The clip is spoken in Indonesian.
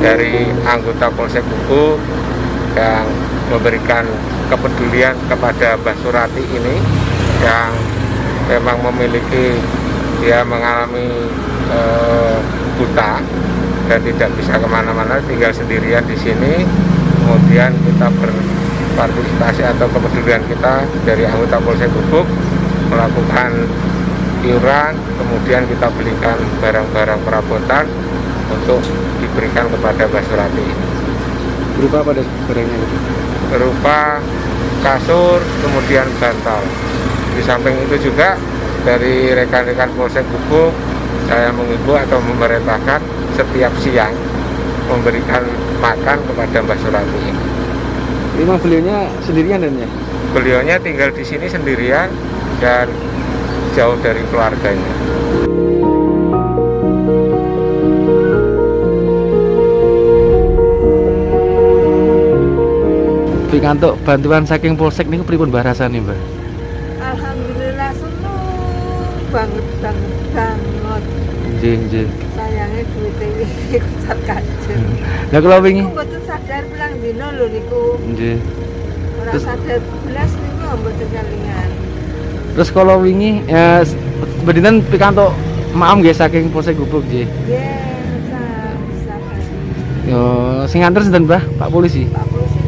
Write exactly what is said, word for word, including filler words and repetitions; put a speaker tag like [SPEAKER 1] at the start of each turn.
[SPEAKER 1] dari anggota Polsek Gubuk yang memberikan kepedulian kepada Mbak Surati ini yang memang memiliki dia mengalami eh, buta dan tidak bisa kemana-mana, tinggal sendirian di sini. Kemudian kita berpartisipasi atau kepedulian kita dari anggota Polsek Gubuk melakukan iuran, kemudian kita belikan barang-barang perabotan untuk diberikan kepada Mbak Surati.
[SPEAKER 2] Berupa apa barangnya?
[SPEAKER 1] Berupa kasur, kemudian bantal. Di samping itu juga dari rekan-rekan Polsek Gubuk saya mengimbau atau memerintahkan setiap siang memberikan makan kepada Mbak Surati ini.
[SPEAKER 2] Memang beliaunya sendirian dan ya?
[SPEAKER 1] Beliaunya tinggal di sini sendirian dan jauh dari keluarganya.
[SPEAKER 2] Pikantuk bantuan saking Polsek niku pripun Mbah rasane, Mbah?
[SPEAKER 3] Alhamdulillah seneng banget banget banget.
[SPEAKER 2] Nggih, nggih.
[SPEAKER 3] Sayange duwite iki kusat kajen.
[SPEAKER 2] Lah kula wingi
[SPEAKER 3] Aku mboten sadar pirang dina lho niku.
[SPEAKER 2] nggih.
[SPEAKER 3] Ora
[SPEAKER 2] Terus-
[SPEAKER 3] sadar belas niku mboten kelingan.
[SPEAKER 2] Terus kalau wingi ya bedinan pikantuk maam nggih saking Polsek Gubuk nggih.
[SPEAKER 3] Nggih, bisa bisa kasih.
[SPEAKER 2] Yo sing nganter sinten, Mbah? Pak Polisi.
[SPEAKER 3] Pak Polisi